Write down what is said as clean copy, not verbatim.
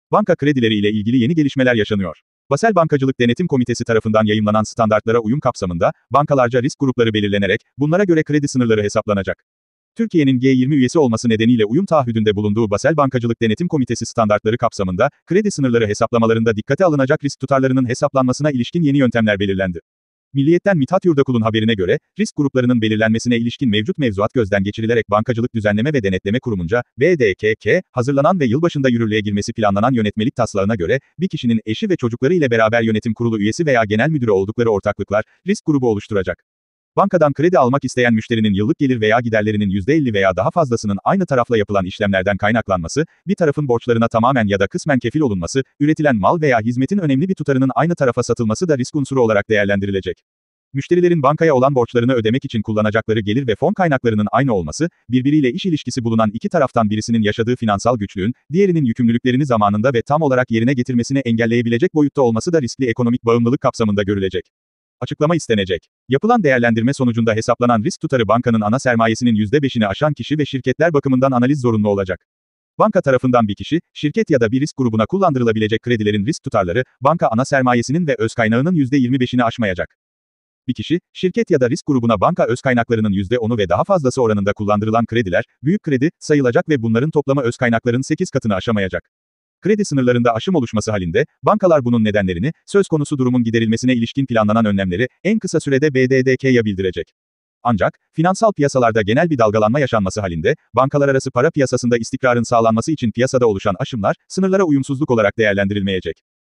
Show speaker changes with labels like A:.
A: Banka kredileri ile ilgili yeni gelişmeler yaşanıyor. Basel Bankacılık Denetim Komitesi tarafından yayımlanan standartlara uyum kapsamında, bankalarca risk grupları belirlenerek, bunlara göre kredi sınırları hesaplanacak. Türkiye'nin G20 üyesi olması nedeniyle uyum taahhüdünde bulunduğu Basel Bankacılık Denetim Komitesi standartları kapsamında, kredi sınırları hesaplamalarında dikkate alınacak risk tutarlarının hesaplanmasına ilişkin yeni yöntemler belirlendi. Milliyet'ten Mithat Yurdakul'un haberine göre, risk gruplarının belirlenmesine ilişkin mevcut mevzuat gözden geçirilerek Bankacılık Düzenleme ve Denetleme Kurumunca, BDKK, hazırlanan ve yılbaşında yürürlüğe girmesi planlanan yönetmelik taslağına göre, bir kişinin eşi ve çocukları ile beraber yönetim kurulu üyesi veya genel müdürü oldukları ortaklıklar, risk grubu oluşturacak. Bankadan kredi almak isteyen müşterinin yıllık gelir veya giderlerinin %50 veya daha fazlasının aynı tarafla yapılan işlemlerden kaynaklanması, bir tarafın borçlarına tamamen ya da kısmen kefil olunması, üretilen mal veya hizmetin önemli bir tutarının aynı tarafa satılması da risk unsuru olarak değerlendirilecek. Müşterilerin bankaya olan borçlarını ödemek için kullanacakları gelir ve fon kaynaklarının aynı olması, birbiriyle iş ilişkisi bulunan iki taraftan birisinin yaşadığı finansal güçlüğün, diğerinin yükümlülüklerini zamanında ve tam olarak yerine getirmesini engelleyebilecek boyutta olması da riskli ekonomik bağımlılık kapsamında görülecek. Açıklama istenecek. Yapılan değerlendirme sonucunda hesaplanan risk tutarı bankanın ana sermayesinin %5'ini aşan kişi ve şirketler bakımından analiz zorunlu olacak. Banka tarafından bir kişi, şirket ya da bir risk grubuna kullandırılabilecek kredilerin risk tutarları, banka ana sermayesinin ve öz kaynağının %25'ini aşmayacak. Bir kişi, şirket ya da risk grubuna banka öz kaynaklarının %10'u ve daha fazlası oranında kullandırılan krediler, büyük kredi, sayılacak ve bunların toplamı öz kaynakların 8 katını aşamayacak. Kredi sınırlarında aşım oluşması halinde, bankalar bunun nedenlerini, söz konusu durumun giderilmesine ilişkin planlanan önlemleri, en kısa sürede BDDK'ya bildirecek. Ancak, finansal piyasalarda genel bir dalgalanma yaşanması halinde, bankalar arası para piyasasında istikrarın sağlanması için piyasada oluşan aşımlar, sınırlara uyumsuzluk olarak değerlendirilmeyecek.